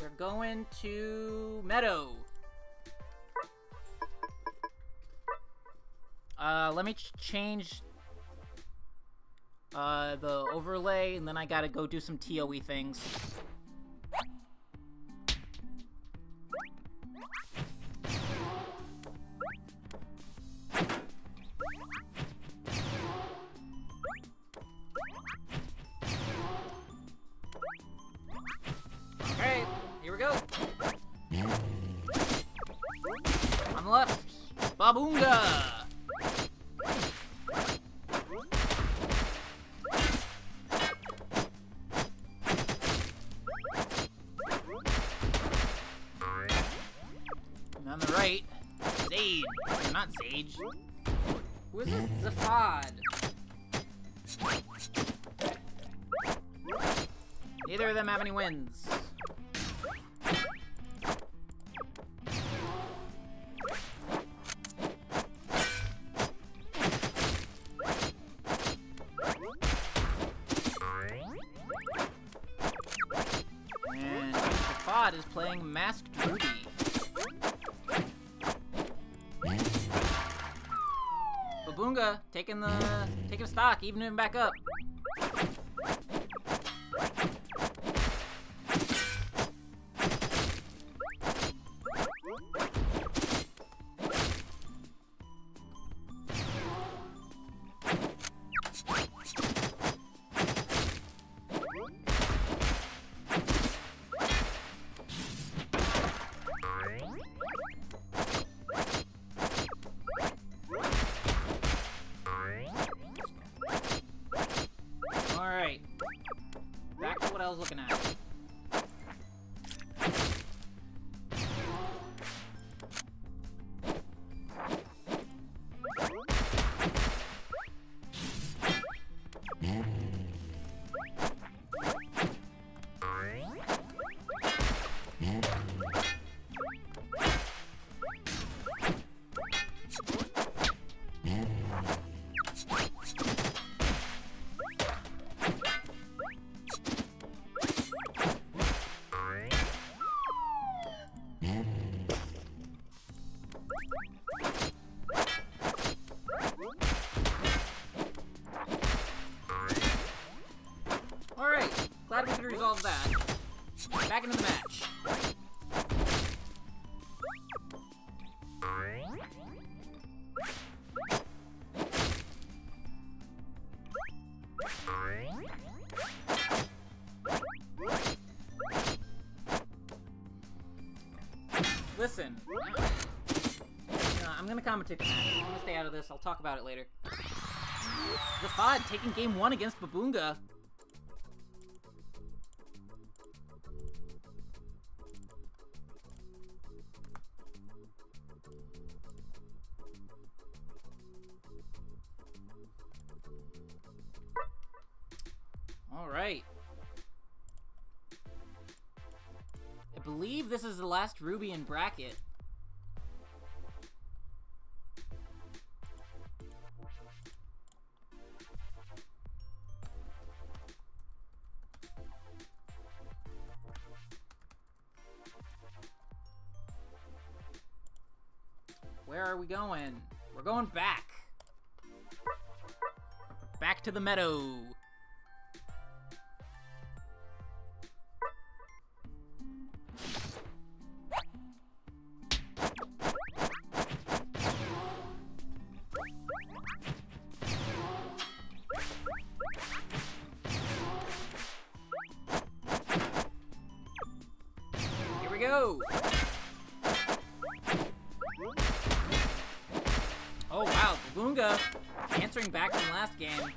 We're going to Meadow. Let me change the overlay, and then I gotta go do some TOE things. Okay, here we go. On the left, Babunga! And on the right, Sage. Or not Sage. Who is this? Zafad. Neither of them have any wins. And Zafad is playing Masked Ruby. Babunga taking stock, evening him back up. Alright. Back to what I was looking at. Alright, glad we could resolve that. Back into the match. Listen, I'm gonna commentate the match. I'm gonna stay out of this. I'll talk about it later. Zafad taking game 1 against Babunga. Alright. I believe this is the last Ruby in bracket. Where are we going? We're going back. Back to the meadow. Here we go. Oh wow, Babunga answering back from last game.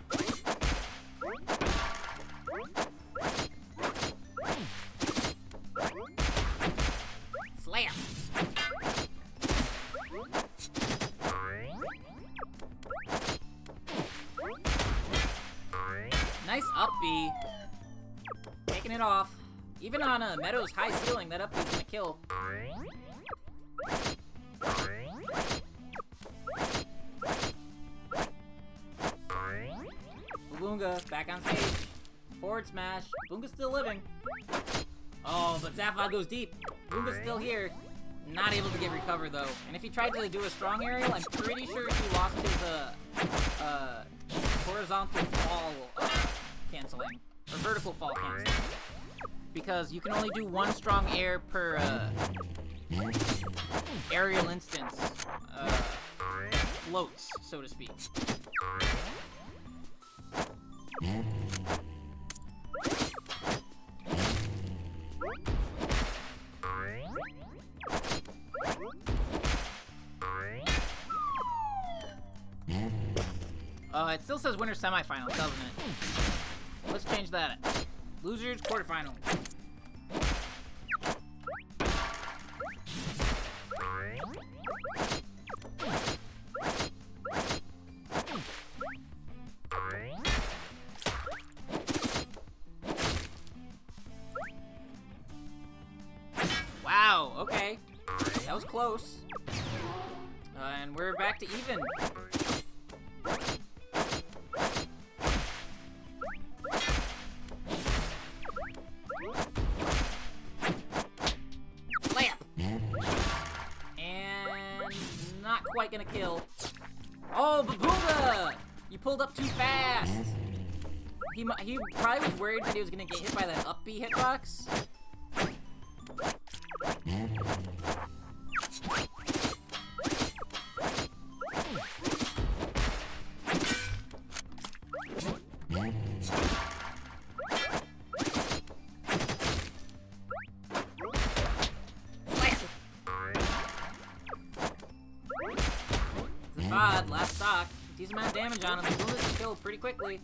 Slam. Nice up B. Taking it off. Even on a Meadow's high ceiling, that up B's gonna kill. Babunga back on stage. Forward smash. Babunga's still living. Oh, but Zaphod goes deep. Boonga's still here. Not able to get recovered, though. And if he tried to do a strong aerial, I'm pretty sure he lost his, horizontal fall, canceling. Or vertical fall canceling. Because you can only do one strong air per, aerial instance. Floats, so to speak. It still says winner semifinal, doesn't it? Let's change that. Losers quarterfinal. Wow, okay. That was close. And we're back to even. Quite gonna kill. Oh, Baboonga! You pulled up too fast! He probably was worried that he was gonna get hit by that up B hitbox. Last stock. Decent amount of damage on him. Baboonga can kill pretty quickly.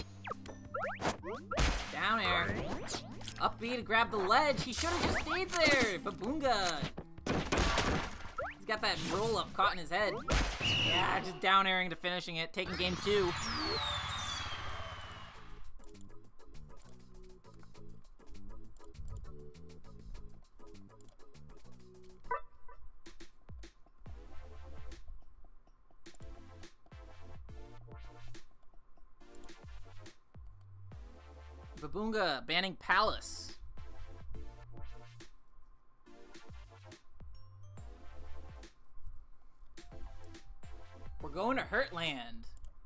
Down air. Up B to grab the ledge. He should have just stayed there. Baboonga. He's got that roll up caught in his head. Yeah, just down airing to finishing it. Taking game 2. Baboonga banning Palace. We're going to Hurtland.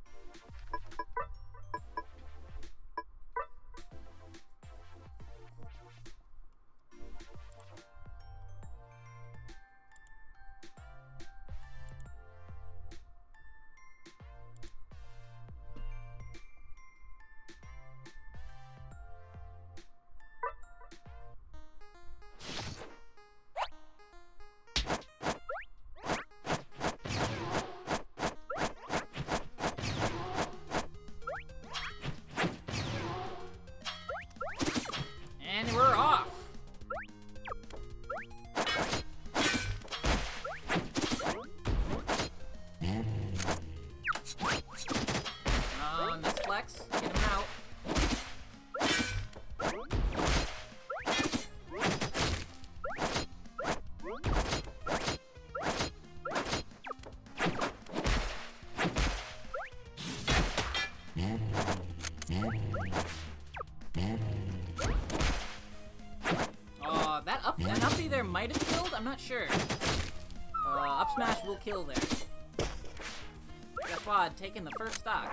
And we're off. Nice flex. Get him out. That up B there might have killed? I'm not sure. Up smash will kill there. Zaphod taking the first stock.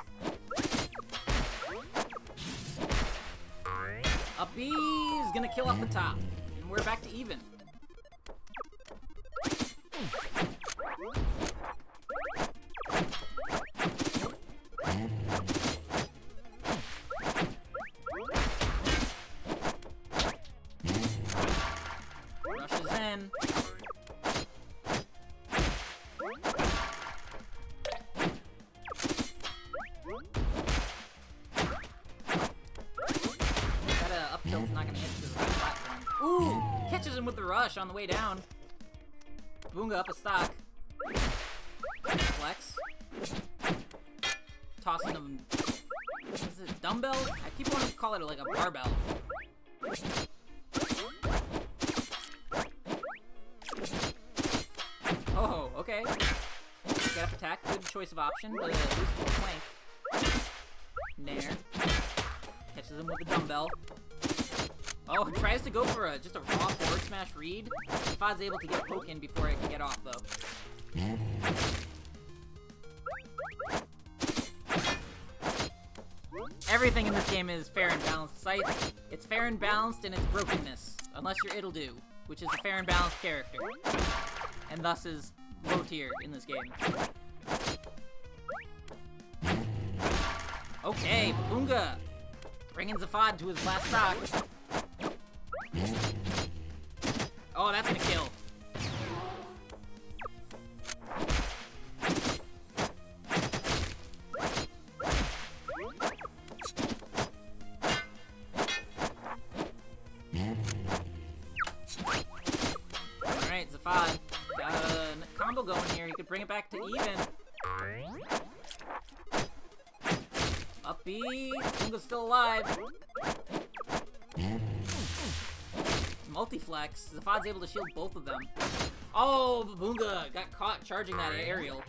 Up B is gonna kill off the top. And we're back to even. Rushes in. That up tilt's not gonna hit this platform. Ooh! Catches him with the rush on the way down. Boonga up a stock. Flex. Tossing him. Is it dumbbell? I keep wanting to call it like a barbell. Oh, okay. Get up attack, good choice of option, but at least it's flank. Nair. Catches him with the dumbbell. Oh, tries to go for just a raw forward smash read. Zafad's able to get poke in before it can get off, though. Everything in this game is fair and balanced. Scythe, it's fair and balanced in its brokenness. Unless you're It'll-Do, which is a fair and balanced character. And thus is low tier in this game. Okay, Babunga! Bringing Zafad to his last stock. Oh, that's gonna kill. Alright, Zafad. Got a combo going here. He could bring it back to even. Up B. Babunga's still alive. Multi-flex. Zafad's able to shield both of them. Oh, Babunga got caught charging that aerial.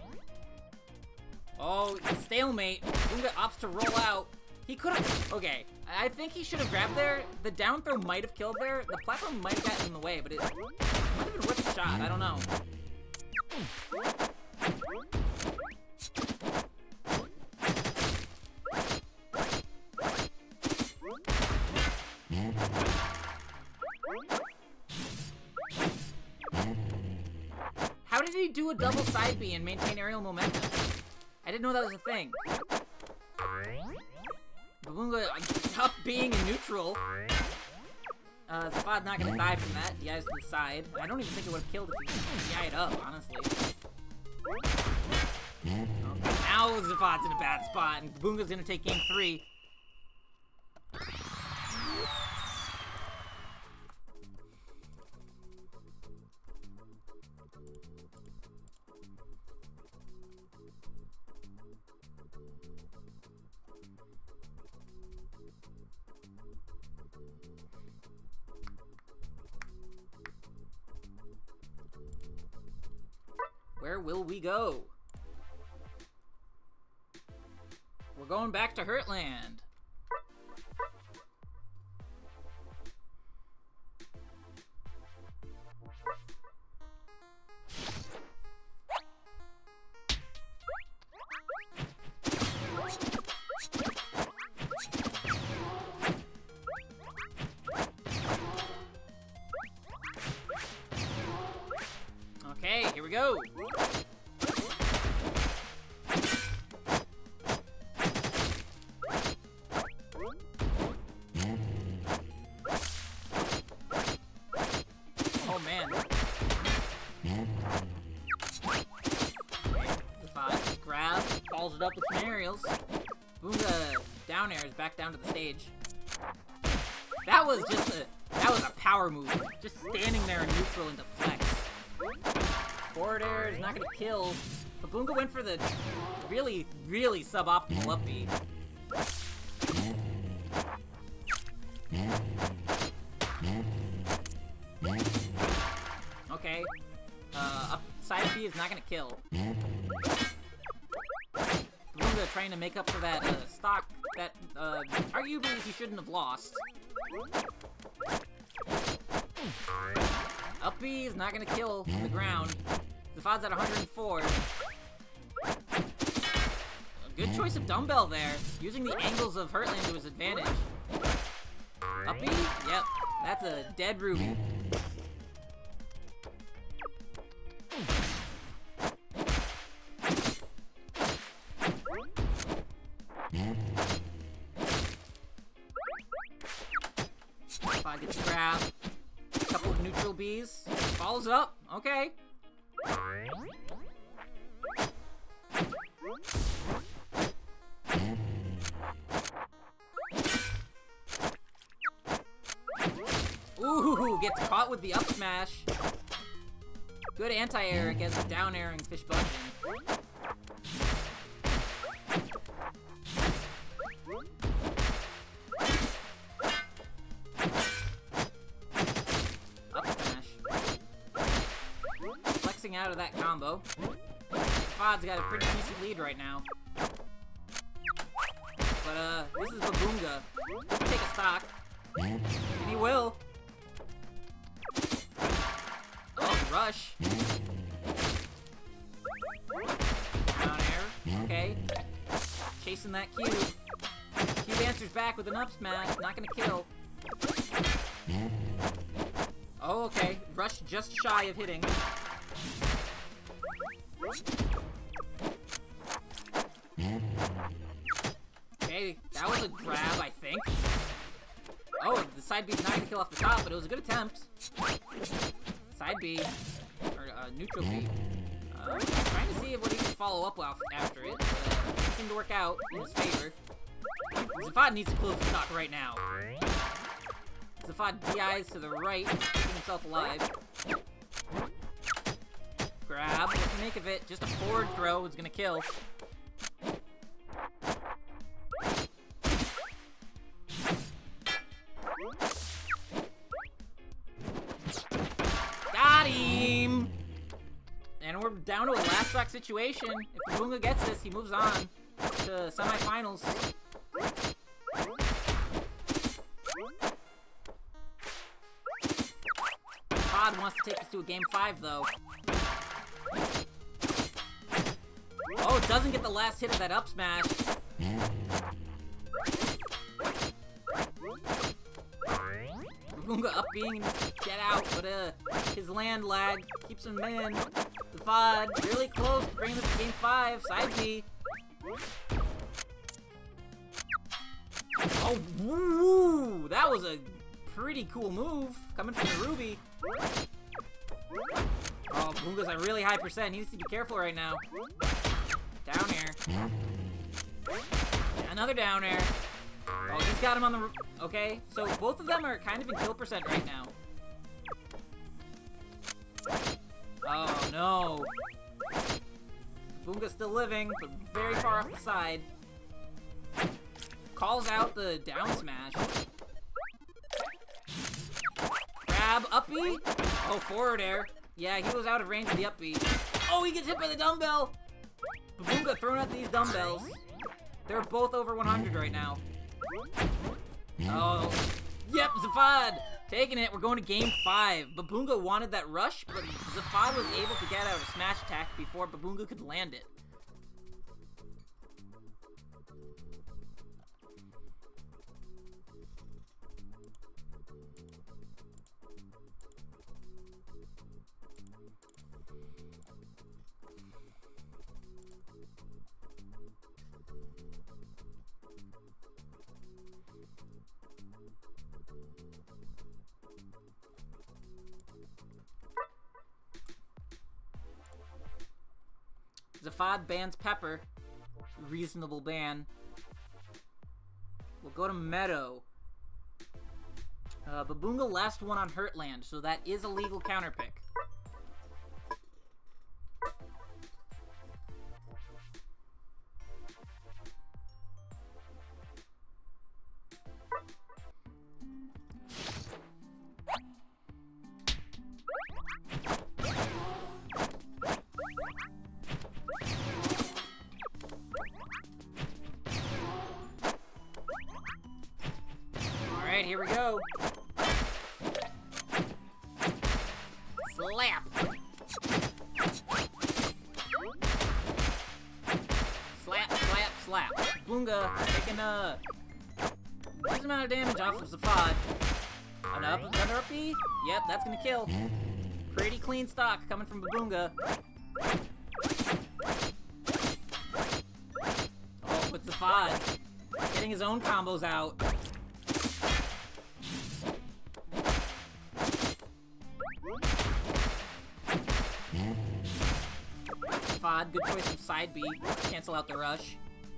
Oh, stalemate. Babunga opts to roll out. He could have... Okay, I think he should have grabbed there. The down throw might have killed there. The platform might have gotten in the way, but it might have been worth a shot. I don't know. How did he do a double side B and maintain aerial momentum? I didn't know that was a thing. Babunga up being in neutral. Zafad's not gonna die from that. DI's to the side. I don't even think it would have killed if he DI'd up, honestly. Okay, now Zafad's in a bad spot, and Babunga's gonna take game 3. Where will we go? We're going back to Hurtland. Okay, here we go. Oh man. Zafad grab, follows it up with some aerials. Boonga down airs back down to the stage. That was a power move. Just standing there in neutral into flex. Forward air is not gonna kill. But Boonga went for the really, really suboptimal up B. Okay. Up side B is not gonna kill. Boonga trying to make up for that stock that arguably he shouldn't have lost. Up B is not gonna kill from the ground. Zafad's at 104. A good choice of dumbbell there, using the angles of Hurtland to his advantage. Up B? Yep, that's a dead Ruby. Zafad gets grab. A couple of neutral Bs. Follows up. Okay. Ooh, gets caught with the up smash. Good anti-air against down-airing Fish Bungeon. Up smash. Flexing out of that combo. Zafad's got a pretty decent lead right now. But, this is Babunga. Take a stock. And he will. Oh, rush. Down air. Okay. Chasing that cube. Cube answers back with an up smash. Not gonna kill. Oh, okay. Rush just shy of hitting. Okay, that was a grab, I think. Oh, the side B's not gonna kill off the top, but it was a good attempt. Side B, or neutral B. Trying to see what he can follow up after it. It seemed to work out in his favor. Zafad needs to close the stock right now. Zafad DIs to the right, keeping himself alive. Grab, what do you make of it? Just a forward throw is gonna kill. Got him! And we're down to a last stock situation. If Babunga gets this, he moves on to semifinals. Todd wants to take us to a game 5, though. Oh, doesn't get the last hit of that up smash. Babunga up being get out, but his land lag keeps him in. Zafad really close to bringing this to game 5. Side B. Oh, woo! That was a pretty cool move coming from the Ruby. Oh, Babunga's at really high percent. He needs to be careful right now. Down air. Another down air. Oh, he's got him on the... Okay, so both of them are kind of in kill percent right now. Oh, no. Babunga's still living, but very far off the side. Calls out the down smash. Grab, up B. Oh, forward air. Yeah, he was out of range of the up B. Oh, he gets hit by the dumbbell. Babunga throwing out these dumbbells. They're both over 100 right now. Oh, yep, Zafad taking it. We're going to game 5. Babunga wanted that rush, but Zafad was able to get out of smash attack before Babunga could land it. Zafad bans Pepper. Reasonable ban. We'll go to Meadow. Babunga last one on Hurtland, so that is a legal counter pick. Alright, here we go. Slap! Slap, slap, slap. Babunga taking a decent amount of damage off of Zafad. Another up B? Yep, that's gonna kill. Pretty clean stock coming from Babunga. Oh, but Zafad getting his own combos out. Zafad, good choice of side B. Cancel out the rush.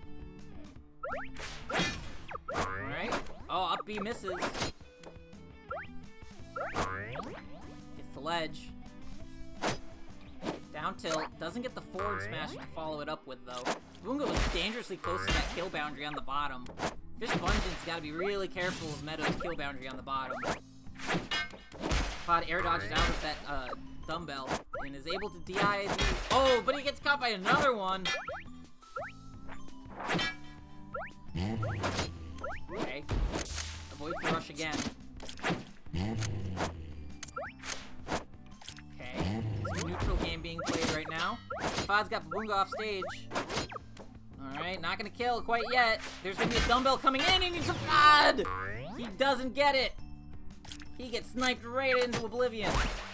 Alright. Oh, up B misses. Gets the ledge. Down tilt. Doesn't get the forward smash to follow it up with, though. Babunga was dangerously close to that kill boundary on the bottom. Fish Bungeon's gotta be really careful of Meadow's kill boundary on the bottom. Zafad air dodges out of that, dumbbell and is able to DI. Oh, but he gets caught by another one. Okay. avoid the rush again. Okay, it's a neutral game being played right now. Zafad's got Babunga off stage. Alright, not gonna kill quite yet. There's gonna be a dumbbell coming in and Zafad! He doesn't get it! He gets sniped right into oblivion.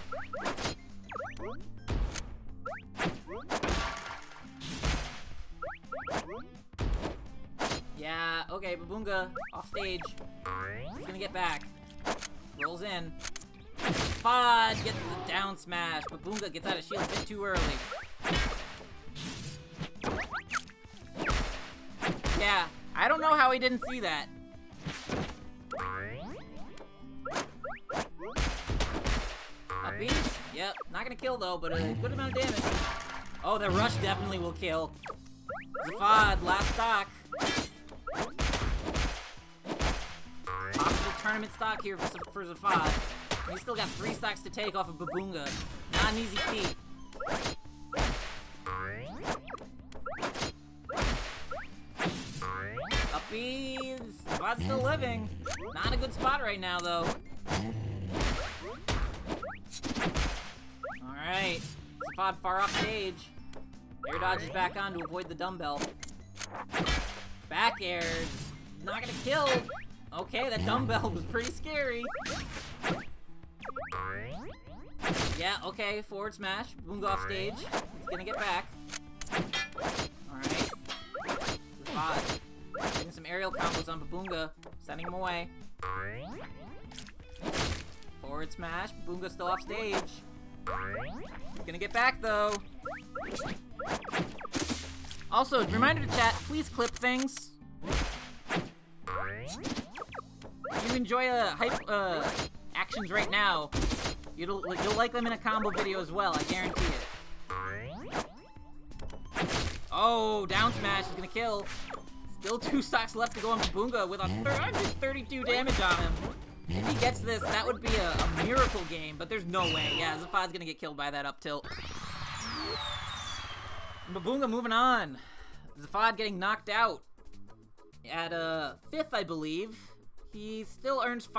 Yeah, okay, Babunga off stage. He's gonna get back. Rolls in. Zafad gets the down smash. Babunga gets out of shield a bit too early. Yeah, I don't know how he didn't see that. Upbeat? Yep, not gonna kill though, but a good amount of damage. Oh, the rush definitely will kill. Zafad, last stock. Possible tournament stock here for Zafad. He's still got 3 stocks to take off of Babunga. Not an easy feat. Upbeat. Zafad's still living. Not a good spot right now, though. Alright. Zafad far off stage. Air dodges back on to avoid the dumbbell. Back airs. Not gonna kill. Okay, that dumbbell was pretty scary. Yeah, okay, forward smash. Babunga off stage. He's gonna get back. Alright. Zafad. Getting some aerial combos on Babunga. Sending him away. Forward smash. Babunga still off stage. He's gonna get back though. Also, reminder to chat, please clip things. If you enjoy hype actions right now, you'll like them in a combo video as well, I guarantee it. Oh, down smash is gonna kill. Still 2 stocks left to go on Babunga with 132 damage on him. If he gets this, that would be a miracle game, but there's no way. Yeah, Zafad's gonna get killed by that up tilt. Babunga moving on. Zafad getting knocked out at 5th, I believe. He still earns